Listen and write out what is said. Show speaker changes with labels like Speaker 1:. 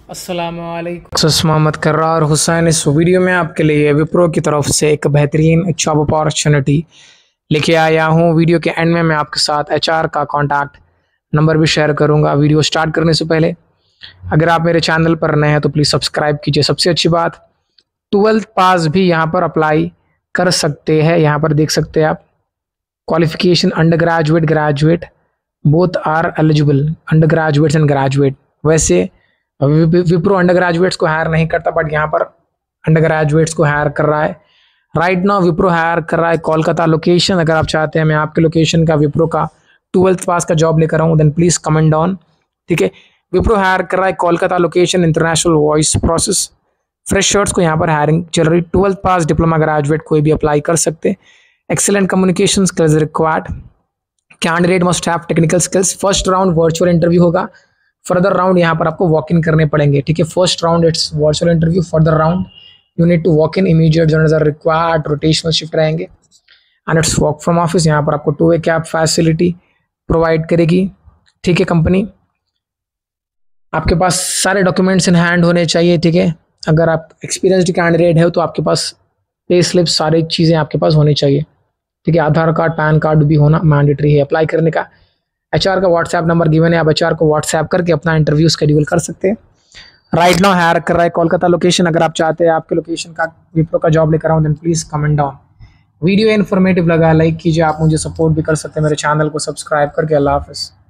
Speaker 1: अस्सलामुअलैकुम मोहम्मद कर्रार हुसैन। इस वीडियो में आपके लिए विप्रो की तरफ से एक बेहतरीन जॉब अपॉर्चुनिटी लेके आया हूँ। वीडियो के एंड में मैं आपके साथ एचआर का कॉन्टैक्ट नंबर भी शेयर करूँगा। वीडियो स्टार्ट करने से पहले अगर आप मेरे चैनल पर नए हैं तो प्लीज़ सब्सक्राइब कीजिए। सबसे अच्छी बात, 12th पास भी यहाँ पर अप्लाई कर सकते हैं। यहाँ पर देख सकते हैं आप qualification undergraduate, graduate both are eligible, undergraduates and graduate. वैसे विप्रो अंडर ग्रेजुएट्स को हायर नहीं करता, बट यहाँ पर अंडर ग्रेजुएट्स को हायर कर रहा है। राइट नाउ विप्रो हायर कर रहा है कोलकाता लोकेशन। अगर आप चाहते हैं मैं आपके लोकेशन का विप्रो का 12th पास का जॉब लेकर आऊँ, देन प्लीज कमेंट डाउन। ठीक है, विप्रो हायर कर रहा है Kolkata location, international voice process. Freshers को यहाँ पर हायरिंग चल रही। 12th पास डिप्लोमा ग्रेजुएट कोई भी अप्लाई कर सकते। Excellent communication skills required. Candidate must have technical skills. First round virtual interview होगा, फर्दर राउंड यहाँ पर आपको वॉक इन करने पड़ेंगे। ठीक है, first round it's virtual interview, further round you need to walk in. Immediate joiners are required, rotational shift रहेंगे and it's work from office. यहाँ पर आपको 2 वे कैब फैसिलिटी प्रोवाइड करेगी। ठीक है, कंपनी आपके पास सारे डॉक्यूमेंट्स इन हैंड होने चाहिए। ठीक है, अगर आप एक्सपीरियंस्ड कैंडिडेट है तो आपके पास पे स्लिप, सारी चीज़ें आपके पास होनी चाहिए। ठीक है, आधार कार्ड, पैन कार्ड भी होना मैंडेटरी है अप्लाई करने का। एचआर का व्हाट्सएप नंबर गिवन है, आप एचआर को व्हाट्सएप करके अपना इंटरव्यू शेड्यूल कर सकते हैं। राइट नाउ हायर कर रहा है कोलकाता लोकेशन। अगर आप चाहते हैं आपके लोकेशन का विप्रो का जॉब लेकर आऊँ, then please comment down. Video informative लगा लाइक कीजिए। आप मुझे सपोर्ट भी कर सकते हैं मेरे चैनल को सब्सक्राइब करके। अल्लाह हाफिज़।